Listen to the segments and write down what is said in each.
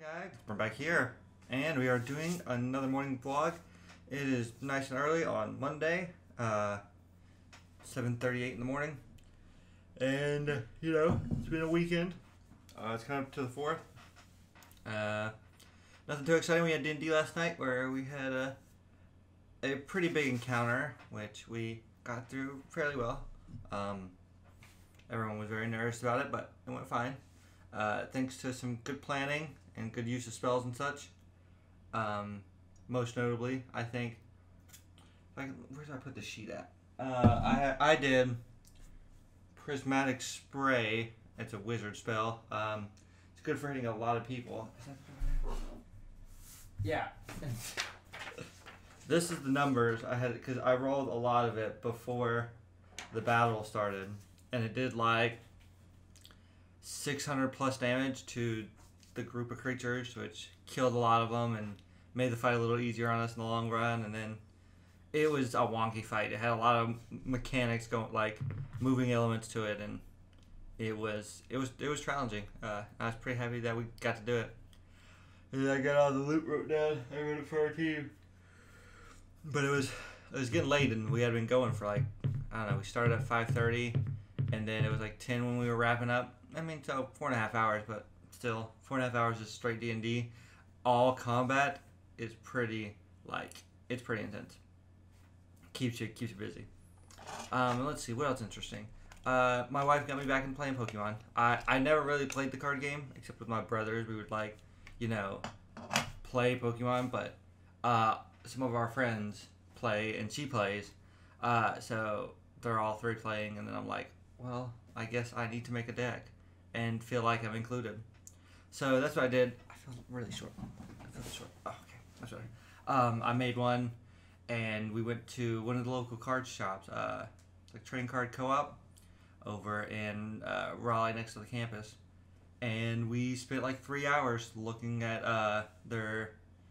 Guys, we're back here and we are doing another morning vlog. It is nice and early on Monday, 7:38 in the morning, and you know, it's been a weekend. It's coming up to the 4th. Nothing too exciting. We had D&D last night where we had a pretty big encounter which we got through fairly well. Everyone was very nervous about it, but it went fine. Thanks to some good planning and good use of spells and such. Most notably, I think, where did I put the sheet at? I did Prismatic Spray. It's a wizard spell. It's good for hitting a lot of people. Yeah. This is the numbers I had, because I rolled a lot of it before the battle started, and it did like 600 plus damage to the group of creatures, which killed a lot of them and made the fight a little easier on us in the long run. And then it was a wonky fight. It had a lot of mechanics going, like moving elements to it, and it was challenging. I was pretty happy that we got to do it. And I got all the loot wrote down. I wrote it for our team. But it was getting late, and we had been going for like, I don't know, we started at 5:30, and then it was like 10 when we were wrapping up. I mean, so 4.5 hours, but still, 4.5 hours is straight D&D. All combat is pretty, it's pretty intense. Keeps you busy. Let's see, what else interesting? My wife got me back into playing Pokemon. I never really played the card game, except with my brothers. We would play Pokemon, but some of our friends play, and she plays. So they're all three playing, and then I'm like, well, I guess I need to make a deck and feel like I'm included. So that's what I did. I feel really short. Oh, okay, that's better. I made one, and we went to one of the local card shops, like trading card co-op, over in Raleigh next to the campus, and we spent like 3 hours looking at their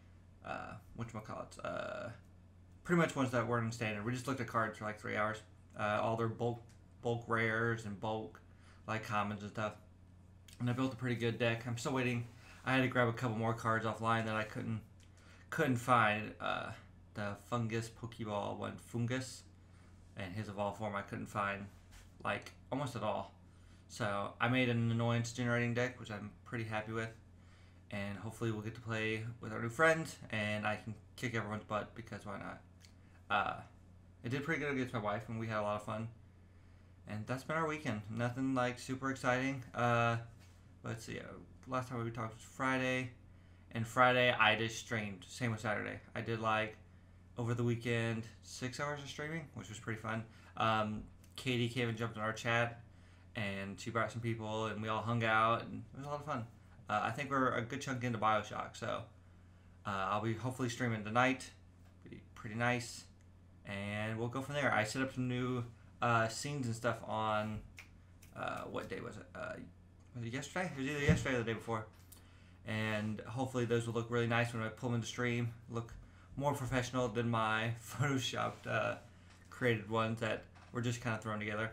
whatchamacallits, pretty much ones that weren't in standard. We just looked at cards for like 3 hours, all their bulk rares and bulk like commons and stuff. And I built a pretty good deck. I'm still waiting. I had to grab a couple more cards offline that I couldn't find. The Fungus Pokeball one, Fungus, and his evolved form I couldn't find like almost at all. So I made an annoyance generating deck, which I'm pretty happy with. And hopefully we'll get to play with our new friends, and I can kick everyone's butt, because why not? It did pretty good against my wife, and we had a lot of fun. And that's been our weekend. Nothing like super exciting. Let's see. Last time we talked was Friday, and Friday I just streamed. Same with Saturday. I did like over the weekend 6 hours of streaming, which was pretty fun. Katie came and jumped in our chat, and she brought some people, and we all hung out, and it was a lot of fun. I think we're a good chunk into BioShock, so I'll be hopefully streaming tonight. Be pretty nice, and we'll go from there. I set up some new scenes and stuff on what day was it? Was it yesterday? It was either yesterday or the day before. And hopefully those will look really nice when I pull them into stream. Look more professional than my photoshopped created ones that were just kind of thrown together.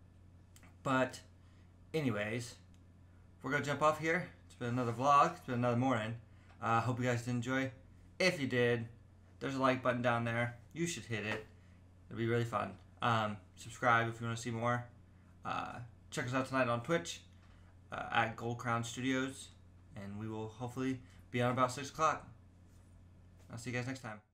But anyways, we're gonna jump off here. It's been another vlog. It's been another morning. Hope you guys did enjoy. If you did, there's a like button down there. You should hit it. It'll be really fun. Subscribe if you want to see more. Check us out tonight on Twitch at Goldcrown Studios, and we will hopefully be on about 6 o'clock. I'll see you guys next time.